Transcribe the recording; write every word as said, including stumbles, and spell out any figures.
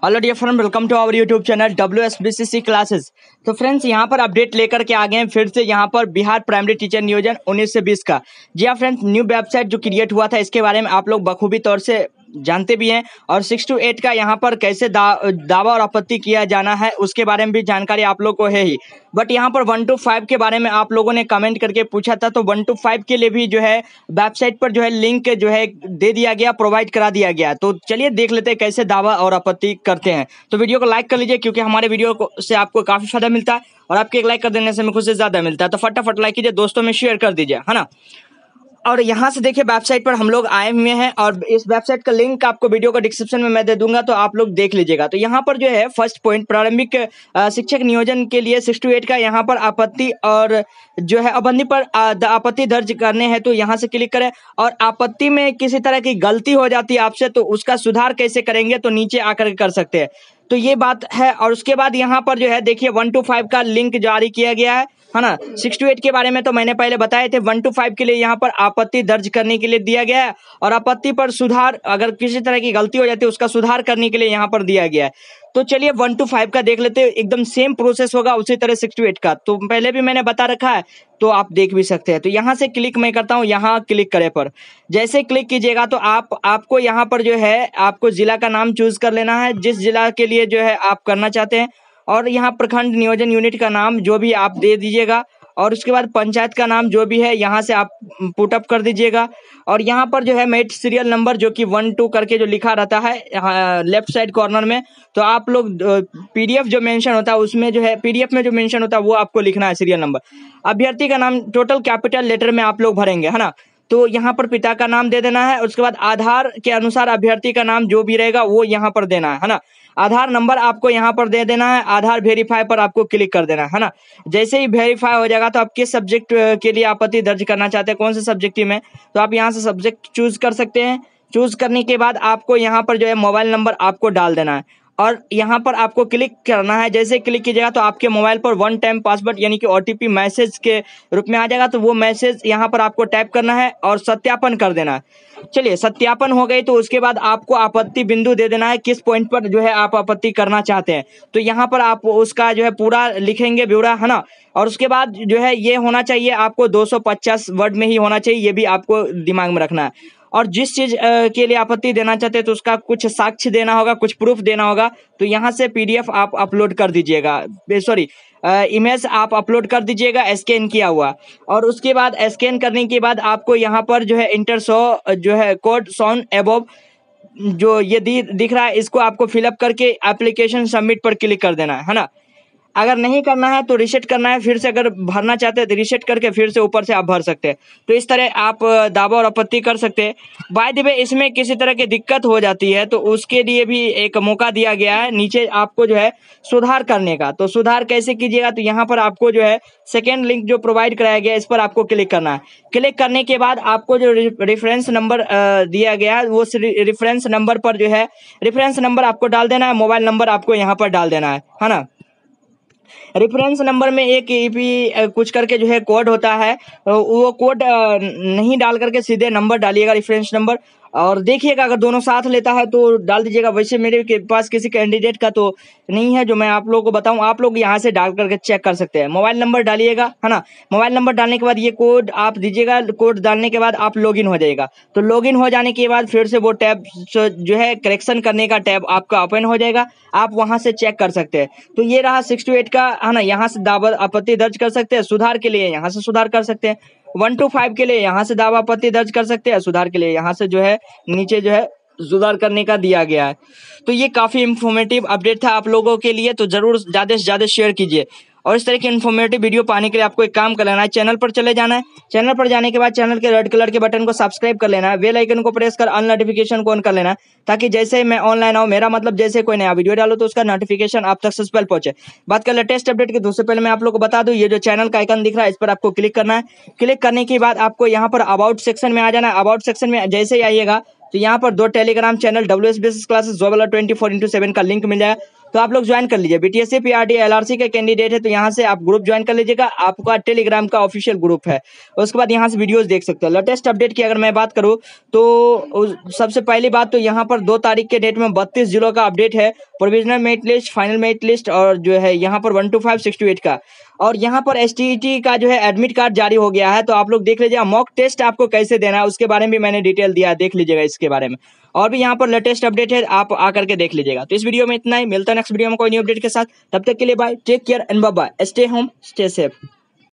Hello dear friend, welcome to our YouTube channel W S B C C classes. तो friends, यहाँ पर update लेकर के आ गए हैं फिर से यहाँ पर बिहार प्राइमरी टीचर नियोजन उन्नीस से बीस का। जी हाँ फ्रेंड्स, न्यू वेबसाइट जो क्रिएट हुआ था इसके बारे में आप लोग बखूबी तौर से जानते भी हैं, और सिक्स टू एट का यहाँ पर कैसे दा, दावा और आपत्ति किया जाना है उसके बारे में भी जानकारी आप लोग को है ही। बट यहाँ पर वन टू फाइव के बारे में आप लोगों ने कमेंट करके पूछा था, तो वन टू फाइव के लिए भी जो है वेबसाइट पर जो है लिंक जो है दे दिया गया, प्रोवाइड करा दिया गया। तो चलिए देख लेते हैं कैसे दावा और आपत्ति करते हैं। तो वीडियो को लाइक कर लीजिए, क्योंकि हमारे वीडियो को से आपको काफी फायदा मिलता है, और आपके एक लाइक कर देने से हमें खुद से ज्यादा मिलता है। तो फटाफट लाइक कीजिए, दोस्तों में शेयर कर दीजिए, है ना। और यहाँ से देखिए वेबसाइट पर हम लोग आए हुए हैं, और इस वेबसाइट का लिंक आपको वीडियो का डिस्क्रिप्शन में मैं दे दूंगा, तो आप लोग देख लीजिएगा। तो यहाँ पर जो है फर्स्ट पॉइंट, प्रारंभिक शिक्षक नियोजन के लिए सिक्स टू एट का यहाँ पर आपत्ति और जो है आपत्ति पर आपत्ति दर्ज करने हैं, तो यहाँ से क्लिक करें। और आपत्ति में किसी तरह की गलती हो जाती है आपसे, तो उसका सुधार कैसे करेंगे, तो नीचे आकर कर सकते हैं। तो ये बात है। और उसके बाद यहाँ पर जो है देखिए वन टू फाइव का लिंक जारी किया गया है है ना। सिक्स टू एट के बारे में तो मैंने पहले बताए थे, वन टू फाइव के लिए यहाँ पर आपत्ति दर्ज करने के लिए दिया गया है, और आपत्ति पर सुधार, अगर किसी तरह की गलती हो जाती है उसका सुधार करने के लिए यहाँ पर दिया गया है। तो चलिए वन टू फाइव का देख लेते हैं, एकदम सेम प्रोसेस होगा उसी तरह सिक्स टू एट का, तो पहले भी मैंने बता रखा है, तो आप देख भी सकते हैं। तो यहाँ से क्लिक मैं करता हूँ, यहाँ क्लिक करे पर जैसे क्लिक कीजिएगा तो आप आपको यहाँ पर जो है आपको जिला का नाम चूज कर लेना है, जिस जिला के लिए जो है आप करना चाहते हैं, और यहाँ प्रखंड नियोजन यूनिट का नाम जो भी आप दे दीजिएगा, और उसके बाद पंचायत का नाम जो भी है यहाँ से आप पुटअप कर दीजिएगा। और यहाँ पर जो है मेरिट सीरियल नंबर जो कि वन टू करके जो लिखा रहता है लेफ्ट साइड कॉर्नर में, तो आप लोग पीडीएफ जो मेंशन होता है उसमें जो है पीडीएफ में जो मेंशन होता है वो आपको लिखना है सीरियल नंबर। अभ्यर्थी का नाम टोटल कैपिटल लेटर में आप लोग भरेंगे, है ना। तो यहाँ पर पिता का नाम दे देना है, उसके बाद आधार के अनुसार अभ्यर्थी का नाम जो भी रहेगा वो यहाँ पर देना है है ना। आधार नंबर आपको यहाँ पर दे देना है, आधार वेरीफाई पर आपको क्लिक कर देना है ना। जैसे ही वेरीफाई हो जाएगा तो आप किस सब्जेक्ट के लिए आपत्ति दर्ज करना चाहते हैं, कौन से सब्जेक्ट में, तो आप यहाँ से सब्जेक्ट चूज कर सकते हैं। चूज करने के बाद आपको यहाँ पर जो है मोबाइल नंबर आपको डाल देना है, और यहाँ पर आपको क्लिक करना है। जैसे क्लिक कीजिएगा तो आपके मोबाइल पर वन टाइम पासवर्ड यानी कि ओटीपी मैसेज के रूप में आ जाएगा, तो वो मैसेज यहाँ पर आपको टाइप करना है और सत्यापन कर देना है। चलिए सत्यापन हो गई, तो उसके बाद आपको आपत्ति बिंदु दे देना है, किस पॉइंट पर जो है आप आपत्ति करना चाहते हैं, तो यहाँ पर आप उसका जो है पूरा लिखेंगे ब्यौरा, है ना। और उसके बाद जो है ये होना चाहिए आपको दो सौ पचास वर्ड में ही होना चाहिए, ये भी आपको दिमाग में रखना है। और जिस चीज के लिए आपत्ति देना चाहते हैं तो उसका कुछ साक्ष्य देना होगा, कुछ प्रूफ देना होगा, तो यहाँ से पीडीएफ आप अपलोड कर दीजिएगा, सॉरी इमेज आप अपलोड कर दीजिएगा स्कैन किया हुआ। और उसके बाद स्कैन करने के बाद आपको यहाँ पर जो है इंटर सो जो है कोड सॉन एबोव जो ये दिख रहा है, इसको आपको फिलअप करके एप्लीकेशन सबमिट पर क्लिक कर देना है, है ना। अगर नहीं करना है तो रीसेट करना है, फिर से अगर भरना चाहते हैं तो रीसेट करके फिर से ऊपर से आप भर सकते हैं। तो इस तरह आप दावा और आपत्ति कर सकते हैं। बाय द वे, इसमें किसी तरह की दिक्कत हो जाती है तो उसके लिए भी एक मौका दिया गया है नीचे आपको जो है सुधार करने का। तो सुधार कैसे कीजिएगा, तो यहाँ पर आपको जो है सेकेंड लिंक जो प्रोवाइड कराया गया है इस पर आपको क्लिक करना है। क्लिक करने के बाद आपको जो रेफरेंस नंबर दिया गया है वो रेफरेंस नंबर पर जो है रेफरेंस नंबर आपको डाल देना है, मोबाइल नंबर आपको यहाँ पर डाल देना है, है ना। रेफरेंस नंबर में एक ईपी कुछ करके जो है कोड होता है, वो कोड नहीं डाल करके सीधे नंबर डालिएगा, रेफरेंस नंबर। और देखिएगा अगर दोनों साथ लेता है तो डाल दीजिएगा। वैसे मेरे के पास किसी कैंडिडेट का तो नहीं है जो मैं आप लोगों को बताऊं, आप लोग यहाँ से डाल करके चेक कर सकते हैं। मोबाइल नंबर डालिएगा, है ना। मोबाइल नंबर डालने के बाद ये कोड आप दीजिएगा, कोड डालने के बाद आप लॉगिन हो जाएगा। तो लॉगिन हो जाने के बाद फिर से वो टैब जो है करेक्शन करने का टैब आपका ओपन हो जाएगा, आप वहां से चेक कर सकते हैं। तो ये रहा सिक्स टू एट का, है ना। यहाँ से दावा आपत्ति दर्ज कर सकते हैं, सुधार के लिए यहाँ से सुधार कर सकते हैं। वन टू फाइव के लिए यहाँ से दावा आपत्ति दर्ज कर सकते हैं, सुधार के लिए यहाँ से जो है नीचे जो है सुधार करने का दिया गया है। तो ये काफी इंफॉर्मेटिव अपडेट था आप लोगों के लिए, तो जरूर ज्यादा से ज्यादा शेयर कीजिए। और इस तरह की इन्फॉर्मेटिव वीडियो पाने के लिए आपको एक काम कर लेना है, चैनल पर चले जाना है। चैनल पर जाने के बाद चैनल के रेड कलर के बटन को सब्सक्राइब कर लेना है, बेल आइकन को प्रेस कर ऑल नोटिफिकेशन को ऑन कर लेना है, ताकि जैसे ही मैं ऑनलाइन आऊँ, मेरा मतलब जैसे कोई नया वीडियो डालो तो उसका नोटिफिकेशन आप तक सबसे पहले पहुंचे। बात कर लेटेस्ट अपडेट की, दूसरे पहले मैं आप लोग को बता दूं, ये जो चैनल का आइकन दिख रहा है इस पर आपको क्लिक करना है। क्लिक करने के बाद आपको यहाँ पर अबाउट सेक्शन में आ जाना है। अबाउट सेक्शन में जैसे ही आइएगा तो यहाँ पर दो Telegram channel W S B S classes जो वाला ट्वेंटी फोर इंटू सेवन का लिंक मिल जाएगा, तो आप लोग ज्वाइन कर लीजिए। बीटीएससी पीआरडी एलआरसी के कैंडिडेट है तो यहाँ से आप ग्रुप ज्वाइन कर लीजिएगा, आपका टेलीग्राम का ऑफिशियल ग्रुप है। उसके बाद यहाँ से वीडियोस देख सकते हो। लेटेस्ट अपडेट की अगर मैं बात करूँ तो सबसे पहली बात तो यहाँ पर दो तारीख के डेट में बत्तीस जिलों का अपडेट है, provisional merit list, final merit list और जो है यहाँ पर one two five six two eight का। और यहाँ पर एस टी ई टी का जो है एडमिट कार्ड जारी हो गया है, तो आप लोग देख लीजिएगा। मॉक टेस्ट आपको कैसे देना है उसके बारे में भी मैंने डिटेल दिया है, देख लीजिएगा इसके बारे में। और भी यहाँ पर लेटेस्ट अपडेट है, आप आकर के देख लीजिएगा। तो इस वीडियो में इतना ही, मिलता है नेक्स्ट वीडियो में कोई न्यू अपडेट के साथ। तब तक के लिए bye, take care and bye bye, stay home stay safe.